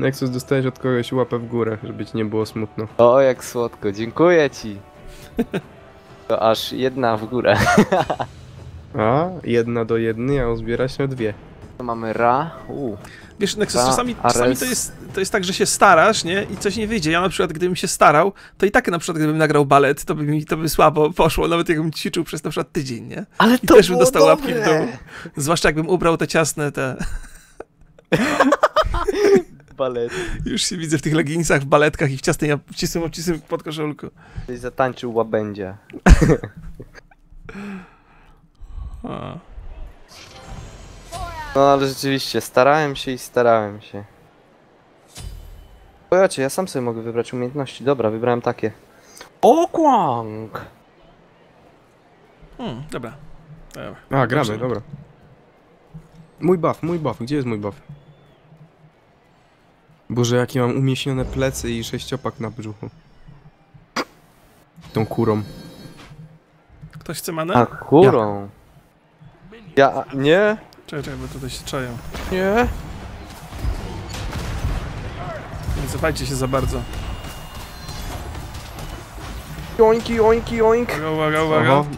Nexus, dostałeś od kogoś łapę w górę, żeby ci nie było smutno. O, jak słodko, dziękuję ci. To aż jedna w górę. A, 1:1, a uzbiera się 2. To mamy Ra. Wiesz, Nexus, czasami to jest tak, że się starasz, nie? I coś nie wyjdzie. Ja na przykład, gdybym się starał, to i tak na przykład, gdybym nagrał balet, to by słabo poszło, nawet jakbym ćwiczył przez na przykład tydzień, nie? Ale I to też bym było dostał łapki dobre. w dół. Zwłaszcza jakbym ubrał te ciasne, Balet. Już się widzę w tych leginsach, w baletkach i w ciasnej, obcisłym podkoszulku. Ktoś zatańczył łabędzia. A. No ale rzeczywiście, starałem się. Pojacie, ja sam sobie mogę wybrać umiejętności. Dobra, wybrałem takie. Okwang! Dobra. A, gramy, dobra. Mój buff, gdzie jest mój buff? Boże, jakie mam umieśnione plecy i 6-opak na brzuchu. Tą kurą. Ktoś chce manę? A kurą. Ja, nie? Czekaj, bo tutaj się czają. Nie? Nie cofajcie się za bardzo. Oinki, oinki, oink. Uwaga, uwaga. Oho.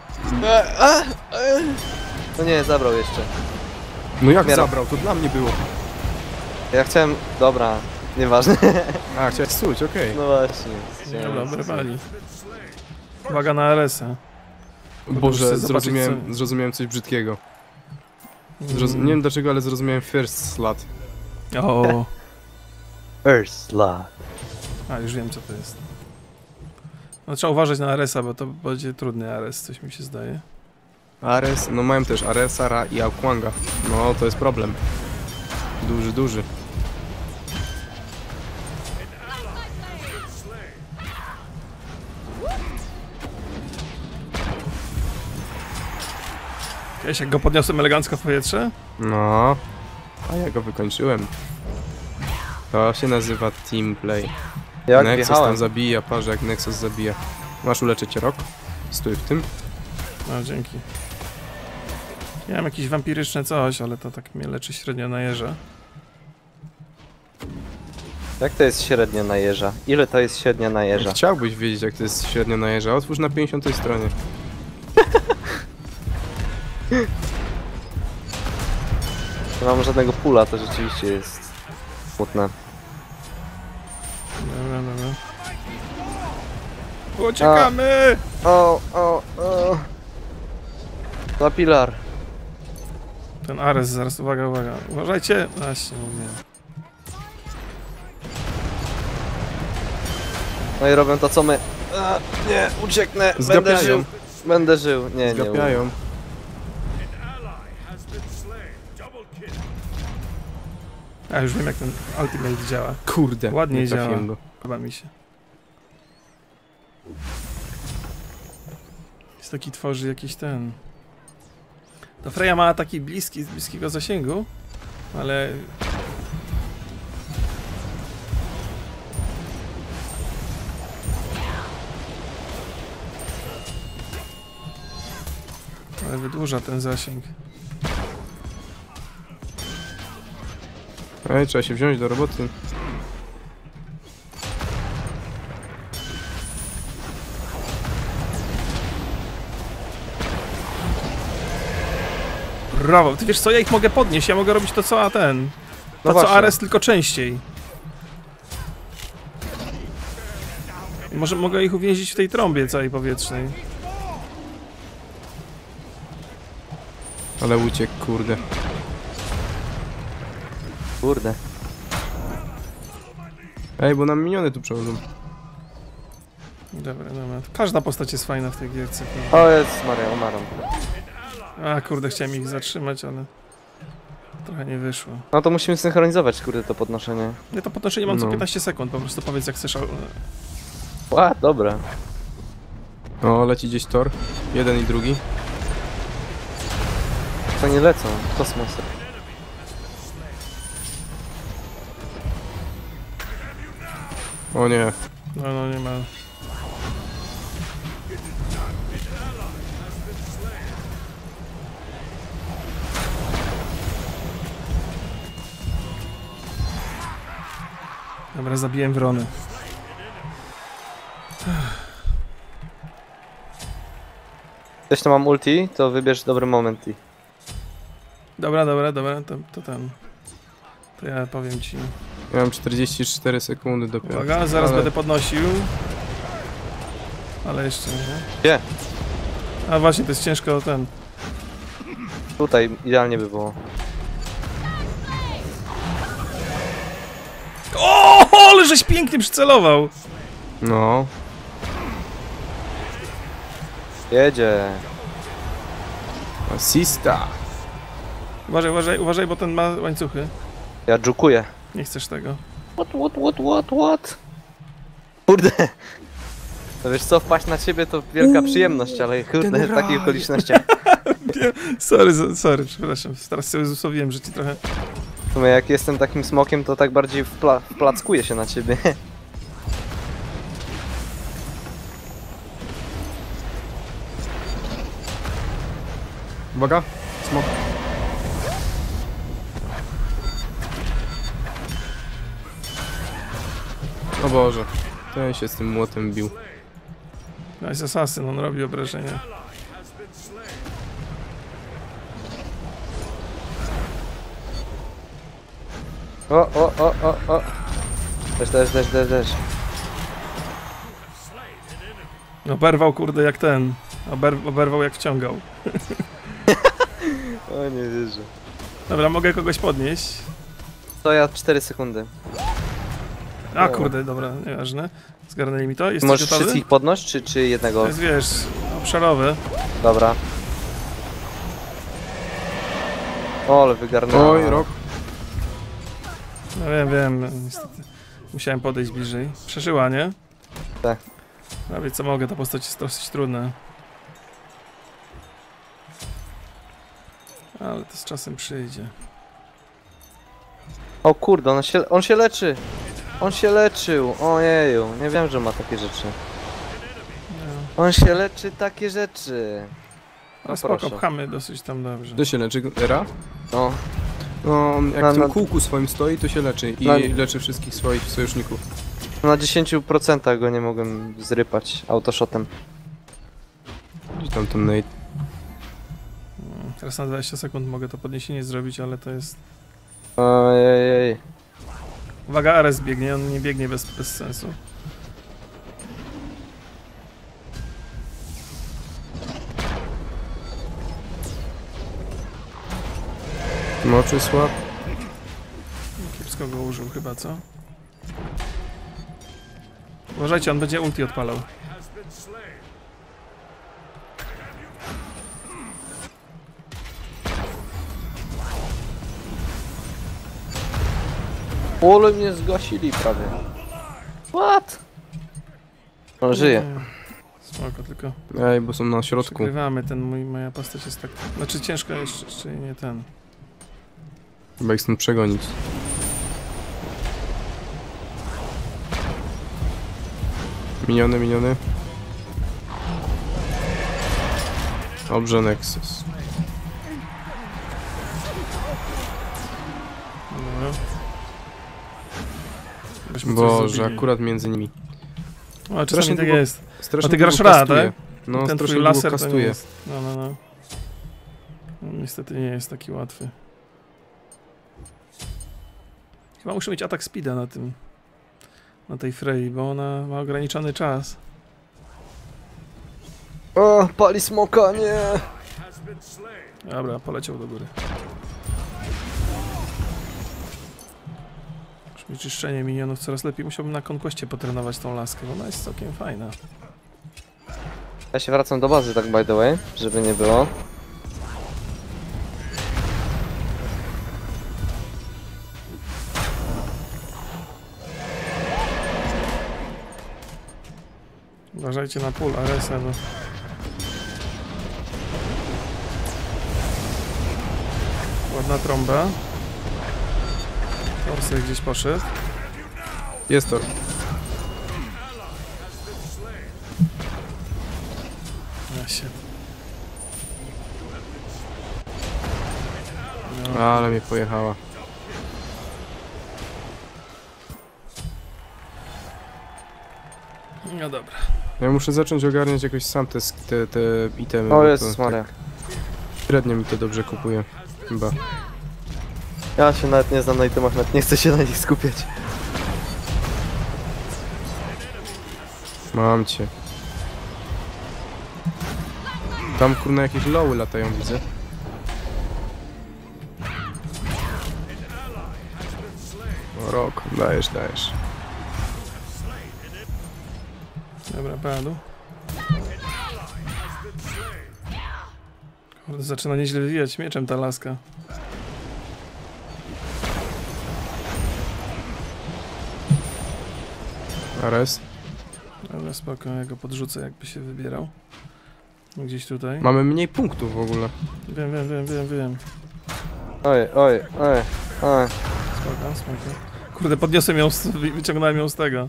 No nie, zabrał jeszcze. No jak Miara. zabrał? To dla mnie było. Ja chciałem... Dobra, nieważne. A, chciałeś suć, okej. No właśnie. Dobra, oberwali. Uwaga na RS-a. Boże, Muszę zobaczyć, zrozumiałem coś brzydkiego. Nie wiem dlaczego, ale zrozumiałem first slot. O. First slot. A, już wiem co to jest. No trzeba uważać na RS-a, bo to będzie trudny RS, coś mi się zdaje. Ares, no mają też Aresa, Ra i Akwanga. No, to jest problem. Duży. Kiedyś jak go podniosłem elegancko w powietrze? No, a ja go wykończyłem. To się nazywa team play. Jak Nexus wjechałem? tam zabija, patrz jak Nexus zabija. Masz uleczyć rok? Stój w tym. No, dzięki. Ja mam jakieś wampiryczne coś, ale to tak mnie leczy średnio na jeża. Jak to jest średnia na jeża? Ile to jest średnia na jeża? Chciałbyś wiedzieć jak to jest średnio na jeża, otwórz na 50 stronie. Nie mam żadnego pula, to rzeczywiście jest smutne. Dobra. Uciekamy! O. Za pilar. Ten Ares zaraz, uwaga. Uważajcie! Właśnie, mówiłem. No i robią to co my. Nie, ucieknę. Zgapiają. Będę żył. Nie. Zgapiają. A już wiem jak ten ultimate działa. Kurde, Ładnie nie działa. trafiłem go. Podoba mi się. Jest taki tworzy jakiś ten... To Freya ma taki bliski, z bliskiego zasięgu, ale... Ale wydłuża ten zasięg. Ej, trzeba się wziąć do roboty. Brawo, ty wiesz co, ja ich mogę podnieść, ja mogę robić to co ten... No To co właśnie. Ares, tylko częściej. Może mogę ich uwięzić w tej trąbie całej powietrznej. Ale uciekł, kurde. Kurde. Ej, bo nam miniony tu przechodzą. Dobra. Każda postać jest fajna w tej gierce. O jest Maria, umarłam. A kurde, chciałem ich zatrzymać, ale... Trochę nie wyszło. No to musimy synchronizować, kurde, to podnoszenie. Nie, to podnoszenie mam co No. 15 sekund, po prostu powiedz jak chcesz... Ła, dobra. O, leci gdzieś tor. Jeden i drugi. To nie lecą, kosmosy. O nie. No nie ma... Dobra, zabiłem wrony. Jeśli mam ulti, to wybierz dobry moment i... Dobra, to ten. To ja powiem ci. Ja mam 44 sekundy dopiero. Uwaga, zaraz Ale- będę podnosił. Ale jeszcze nie. Gdzie? A właśnie, to jest ciężko ten. Tutaj idealnie by było. O, ale żeś pięknie przycelował! No. Jedzie. Asista. Uważaj, bo ten ma łańcuchy. Ja dżukuję. Nie chcesz tego. What? Kurde. No wiesz co, wpaść na ciebie to wielka przyjemność, ale kurde, w takich okolicznościach. Sorry, przepraszam. Teraz sobie uzmysłowiłem, że ci trochę... W sumie jak jestem takim smokiem, to tak bardziej wplackuję się na ciebie. Uwaga. Smok. O Boże. Ten się z tym młotem bił. Nice Assassin, on robi obrażenia. O. Też. Oberwał kurde jak ten. Oberwał jak wciągał. O nie wierzę. Dobra, mogę kogoś podnieść. To ja 4 sekundy. A kurde, dobra, nieważne. Zgarnęli mi to. Jesteś Możesz gotowy? wszystkich podnosić, czy jednego? To jest, wiesz, obszarowy. Dobra. O, ale wygarnęła. Oj, rok. No wiem, niestety. Musiałem podejść bliżej. Przeżyła, nie? Tak. Prawie co mogę, ta postać jest dosyć trudna. Ale to z czasem przyjdzie. O kurde, on się leczy. On się leczył. Ojeju, nie wiem, że ma takie rzeczy. No, On się leczy takie rzeczy. no spoko, pchamy dosyć tam dobrze. To się leczy, Era? No, No, on jak Na- w tym na- kółku swoim stoi, to się leczy. I Na- leczy wszystkich swoich sojuszników. na 10% go nie mogłem zrypać autoshotem. Gdzie tam ten Nate? Teraz na 20 sekund mogę to podniesienie zrobić, ale to jest... Ojej. Uwaga, Ares biegnie, on nie biegnie bez sensu. Moczy słab. Kiepsko go użył chyba, co? Uważajcie, on będzie ulti odpalał. Ole mnie zgasili prawie. What? On żyje. Nie, spoko, tylko Ej, bo są na środku. przegrywamy, moja postać jest tak... Znaczy ciężko jeszcze nie ten... Chyba ich stąd przegonić. Miniony. Dobrze, Nexus. Dobra. Byśmy coś Boże, zrobili. akurat między nimi. O, czasami strasznie tak długo- jest. Strasznie A ty długo grasz Ra, kastuje. tak? No, Ten strasznie twój długo laser to nie kastuje. jest... No. No, niestety nie jest taki łatwy. Chyba muszę mieć atak speeda na tym... Na tej Frey, bo ona ma ograniczony czas. O, pali smoka, nie! Dobra, poleciał do góry. Brzmi czyszczenie minionów coraz lepiej. Musiałbym na Conquestie potrenować tą laskę, bo ona jest całkiem fajna. Ja się wracam do bazy, tak by the way, żeby nie było. Uważajcie na pól Aresa, bo... Ładna trąba. Torsy gdzieś poszedł. Jest to. Ja się... Ale mnie pojechała. No dobra. Ja muszę zacząć ogarniać jakoś sam te itemy. O bo Jezus to Maria. tak średnio mi to dobrze kupuje. Chyba. Ja się nawet nie znam na itemach, nawet nie chcę się na nich skupiać. Mam cię. Tam kurna jakieś loły latają, widzę. O, rok, dajesz. Dobra, padł. Kurde, zaczyna nieźle wywijać mieczem ta laska. Ares. Dobra, spoko, ja go podrzucę, jakby się wybierał. Gdzieś tutaj. Mamy mniej punktów w ogóle. Wiem. Oj. Spoko. Kurde, podniosłem ją, wyciągnąłem ją z tego.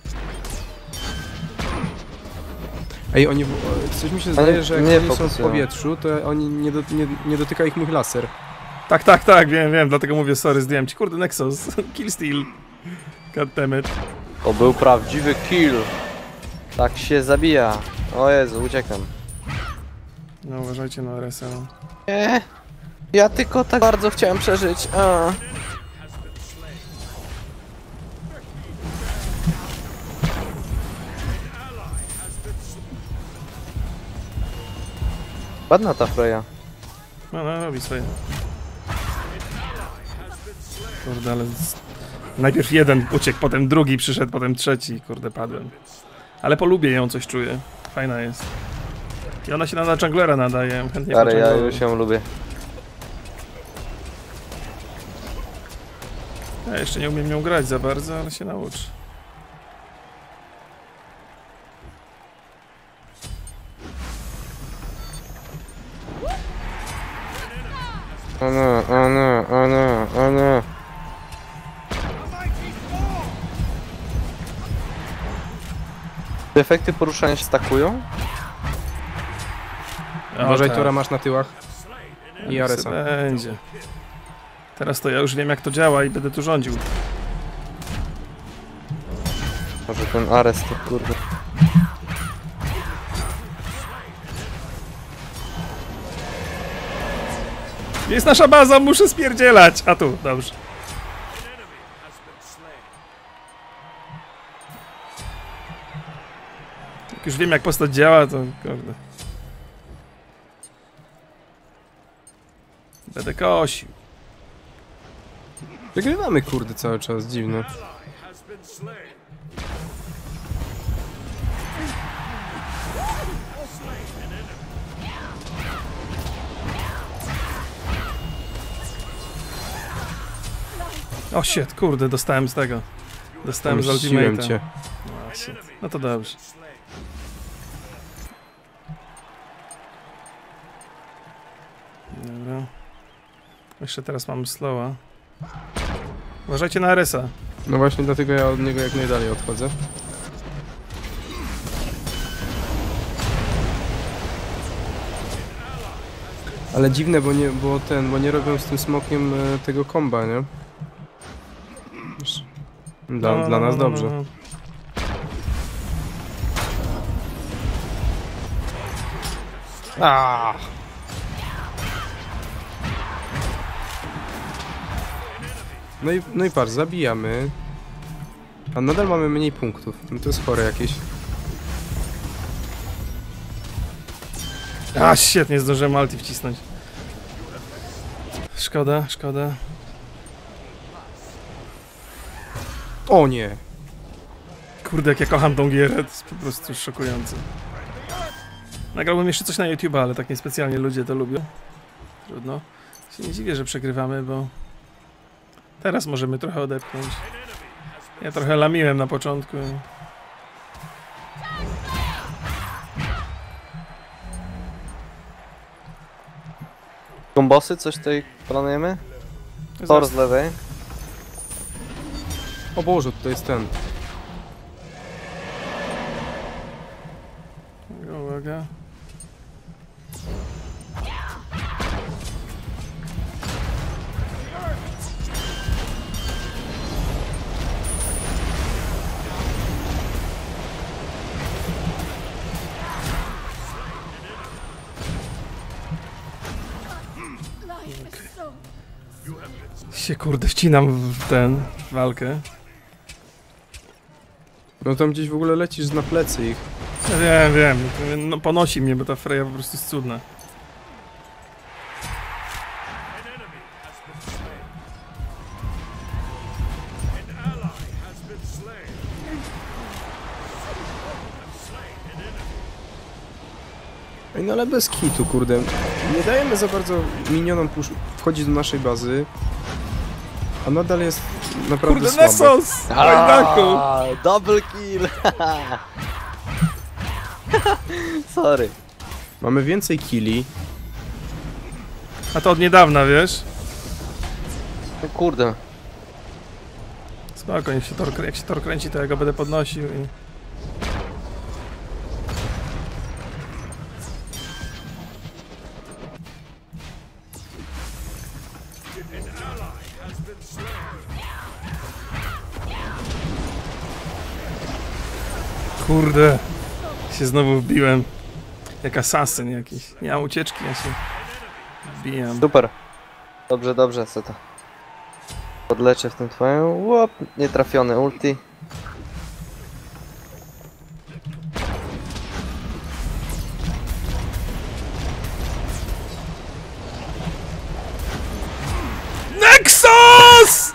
Ej, oni... Coś mi się zdaje, że jak nie oni są w fokusują. powietrzu, to oni nie dotyka ich mój laser. Tak, wiem, dlatego mówię sorry, zdjąłem ci. Kurde, Nexus, killsteal. Goddammit. To był prawdziwy kill. Tak się zabija. O Jezu, uciekam. No uważajcie na RSA. Nie. Ja tylko tak bardzo chciałem przeżyć. A. Ładna ta Freya. No, robi swoje. Kurde, ale... Najpierw jeden uciekł, potem drugi przyszedł, potem trzeci. Kurde, padłem. Ale polubię ją, coś czuję. Fajna jest. I ona się na junglera nadaje, chętnie Ale ja pociągnąłem. już ją lubię. Ja jeszcze nie umiem nią grać za bardzo, ale się nauczę. O nie. Te efekty poruszania się stakują? Uważaj, tak. Tora masz na tyłach. I Aresa. Będzie. Teraz to ja już wiem, jak to działa i będę tu rządził. Może ten Ares to kurde. Jest nasza baza, muszę spierdzielać! A tu, dobrze. Jak już wiem, jak postać działa, to kurde. Będę kosił. Wygrywamy, kurde, cały czas, dziwne. O shit, kurde, dostałem z tego. Dostałem z Mściłem ultimate'a. cię. O, shit. No to dobrze. Dobra. Jeszcze teraz mam slowa. Uważajcie na Aresa. No właśnie dlatego ja od niego jak najdalej odchodzę. Ale dziwne, bo nie robią z tym smokiem tego komba, nie? Wiesz, Dla nas dobrze. No. No i patrz, zabijamy. A nadal mamy mniej punktów. No to jest chore jakieś. A, shit, nie zdążyłem ulti wcisnąć. Szkoda. O nie! Kurde, jak ja kocham tą gierę, to jest po prostu szokujące. Nagrałbym jeszcze coś na YouTube, ale tak niespecjalnie ludzie to lubią. Trudno. Się nie dziwię, że przegrywamy, bo... Teraz możemy trochę odepchnąć. Ja trochę lamiłem na początku. Kombosy? Coś tutaj planujemy? Tor z lewej. O Boże, tutaj jest ten. Uwaga. Się kurde wcinam w w walkę. No tam gdzieś w ogóle lecisz na plecy ich. Ja wiem. No ponosi mnie, bo ta Freya po prostu jest cudna. Ej, no ale bez kitu, kurde. Nie dajemy za bardzo minionom wchodzić do naszej bazy. A nadal jest naprawdę Kurde, słabo. Nessos! Wojnaku! Double kill! Sorry. Mamy więcej killi. A to od niedawna, wiesz? No kurde. Spoko, jak się tor kręci, to ja go będę podnosił i... Kurde, się znowu wbiłem. Jak asasyn jakiś. Nie mam ucieczki, ja się wbijam. Super. Dobrze, dobrze, co to. Podleczę w tym twoim. Łop, nietrafiony ulti. Nexus!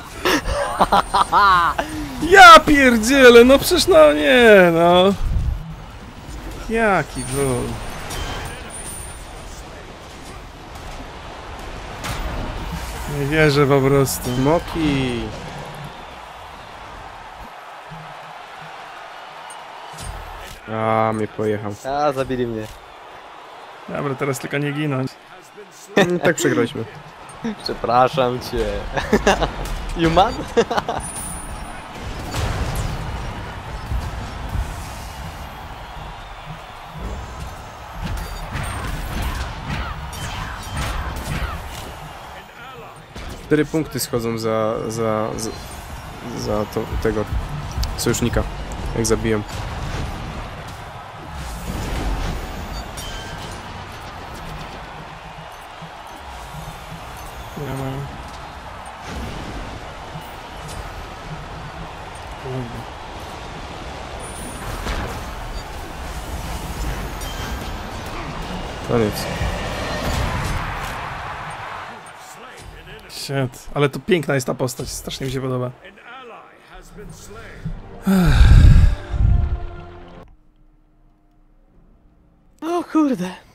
Ja pierdzielę, no przecież no nie, no. Jaki ból. Nie wierzę po prostu. Smoki! A, mnie pojechał. A, zabili mnie. Dobra, teraz tylko nie ginąć. Tak przegraliśmy. Przepraszam cię. Human? Cztery punkty schodzą za tego sojusznika, jak zabiłem. Ja mam. Koniec. Shit, ale to piękna jest ta postać, strasznie mi się podoba. O kurde.